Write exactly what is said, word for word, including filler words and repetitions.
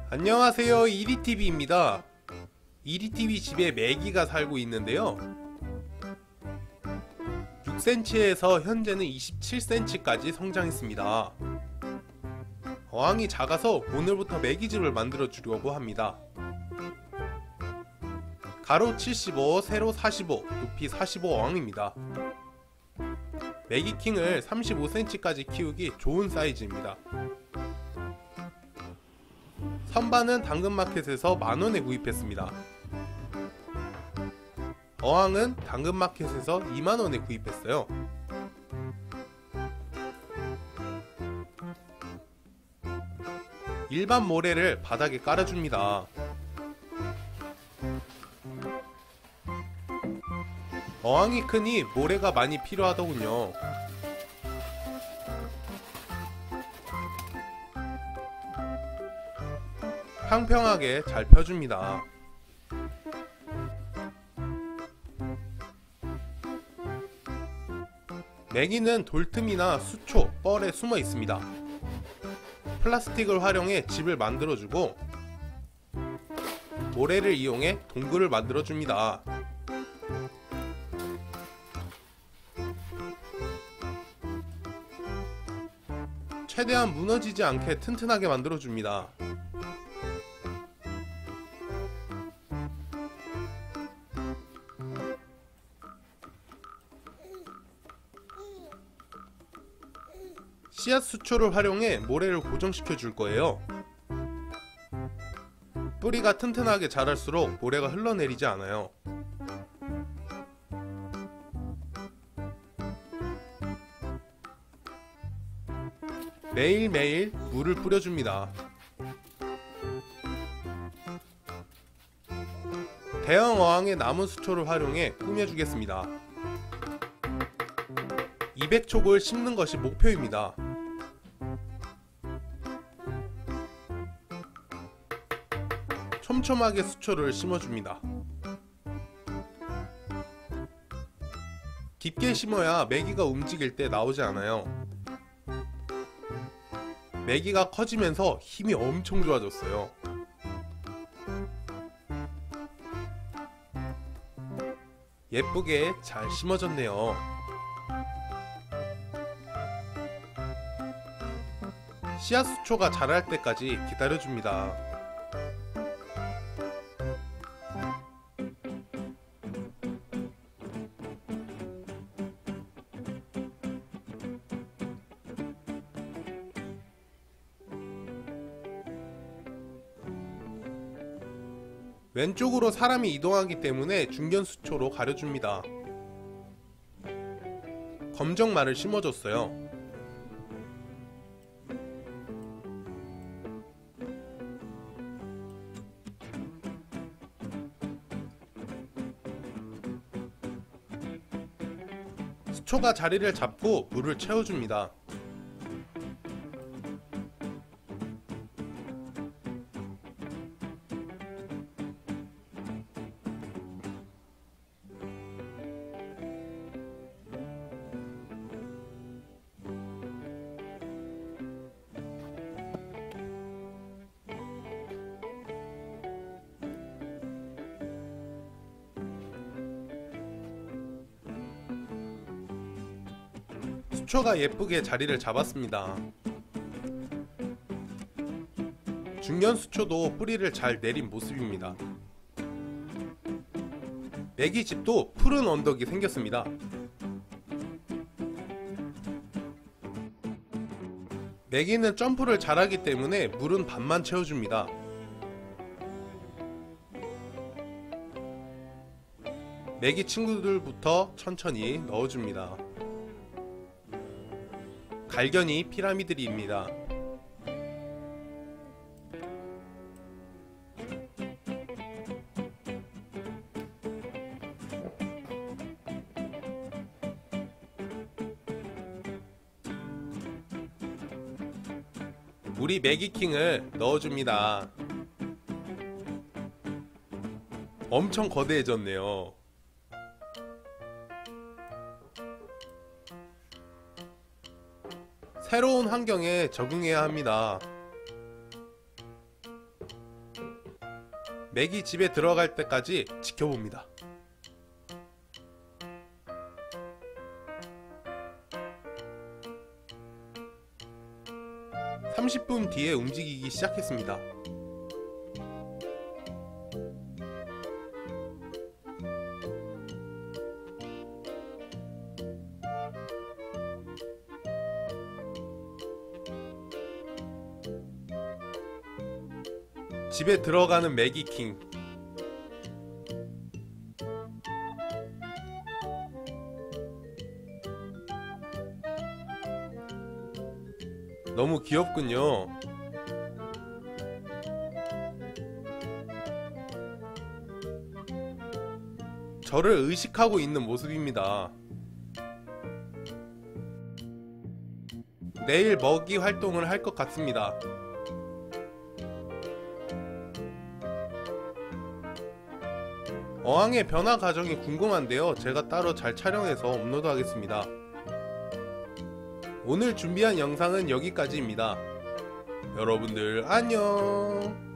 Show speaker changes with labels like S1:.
S1: 안녕하세요, 이리티비입니다. 이리티비 집에 메기가 살고 있는데요, 육 센티미터에서 현재는 이십칠 센티미터까지 성장했습니다. 어항이 작아서 오늘부터 메기집을 만들어 주려고 합니다. 가로 칠십오, 세로 사십오, 높이 사십오 어항입니다. 메기킹을 삼십오 센티미터까지 키우기 좋은 사이즈입니다. 선반은 당근마켓에서 만원에 구입했습니다. 어항은 당근마켓에서 이만원에 구입했어요. 일반 모래를 바닥에 깔아줍니다. 어항이 크니 모래가 많이 필요하더군요. 평평하게 잘 펴줍니다. 메기는 돌틈이나 수초, 뻘에 숨어 있습니다. 플라스틱을 활용해 집을 만들어주고 모래를 이용해 동굴을 만들어줍니다. 최대한 무너지지 않게 튼튼하게 만들어줍니다. 씨앗 수초를 활용해 모래를 고정시켜 줄 거예요. 뿌리가 튼튼하게 자랄수록 모래가 흘러내리지 않아요. 매일매일 물을 뿌려줍니다. 대형 어항의 나무 수초를 활용해 꾸며주겠습니다. 이백 촉을 심는 것이 목표입니다. 촘촘하게 수초를 심어줍니다. 깊게 심어야 메기가 움직일 때 나오지 않아요. 메기가 커지면서 힘이 엄청 좋아졌어요. 예쁘게 잘 심어졌네요. 씨앗 수초가 자랄 때까지 기다려줍니다. 왼쪽으로 사람이 이동하기 때문에 중견수초로 가려줍니다. 검정말을 심어줬어요. 수초가 자리를 잡고 물을 채워줍니다. 수초가 예쁘게 자리를 잡았습니다. 중견수초도 뿌리를 잘 내린 모습입니다. 메기집도 푸른 언덕이 생겼습니다. 메기는 점프를 잘하기 때문에 물은 반만 채워줍니다. 메기 친구들부터 천천히 넣어줍니다. 갈견이 피라미드입니다. 우리 메기킹을 넣어줍니다. 엄청 거대해졌네요. 새로운 환경에 적응해야 합니다. 맥이 집에 들어갈 때까지 지켜봅니다. 삼십 분 뒤에 움직이기 시작했습니다. 집에 들어가는 매기킹. 너무 귀엽군요. 저를 의식하고 있는 모습입니다. 내일 먹이 활동을 할 것 같습니다. 어항의 변화 과정이 궁금한데요. 제가 따로 잘 촬영해서 업로드 하겠습니다. 오늘 준비한 영상은 여기까지입니다. 여러분들 안녕.